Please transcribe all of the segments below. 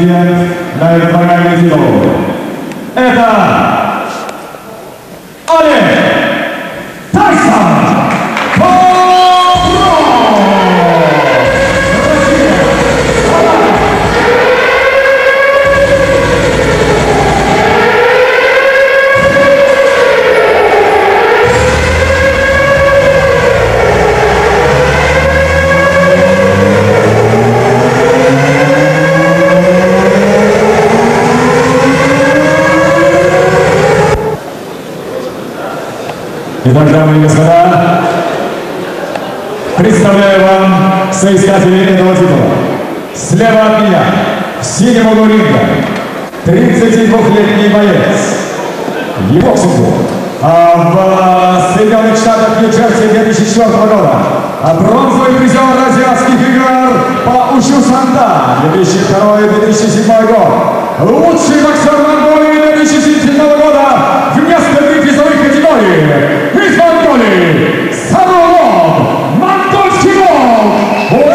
претендент на инфернальный титул. Это Олег Тайсон! Итак, дамы и господа, представляю вам соискателей этого титула. Слева от меня, в синем углу ринга, 32-летний боец. Его судьбу в Соединенных Штатах Нью-Джерси 2004 года. Бронзовый призер азиатских игр по Ушу Санда 2002-2007 год. Лучший боксер Монголии 2007 года в нескольких весовых категориях. Из Монголии Сарулов Монтольский волк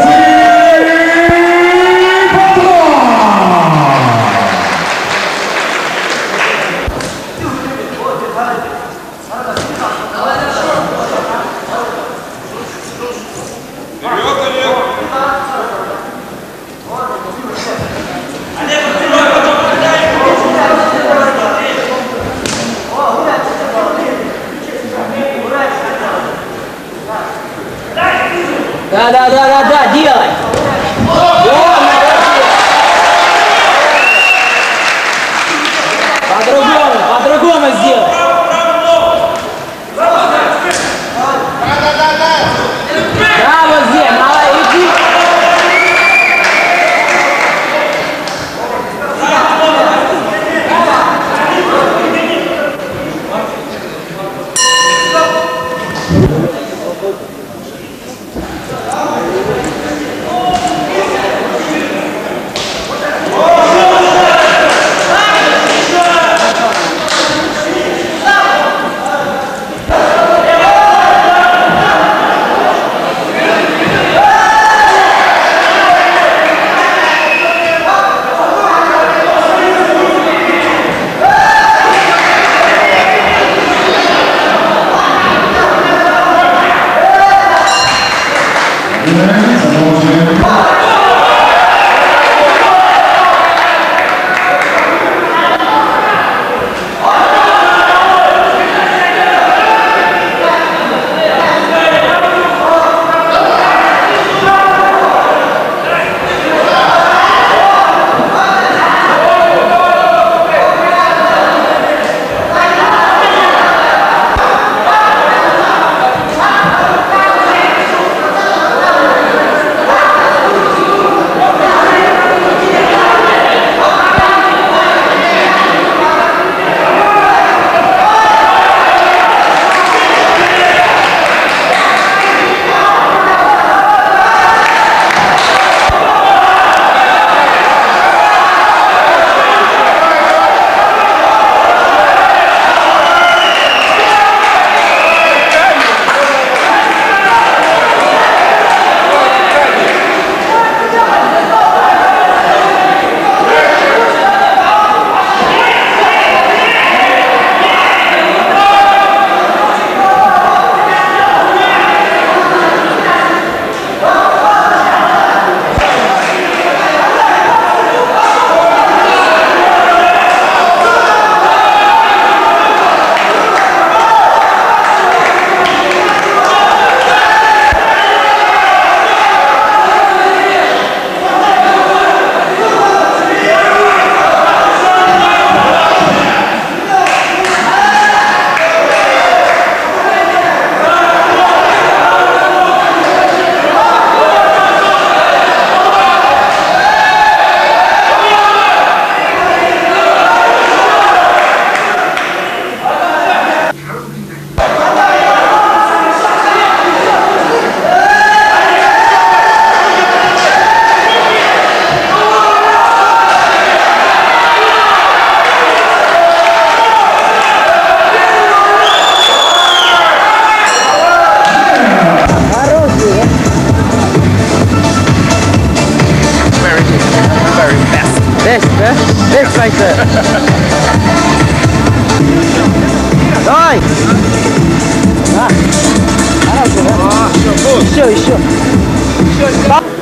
Кстати. Давай! Еще.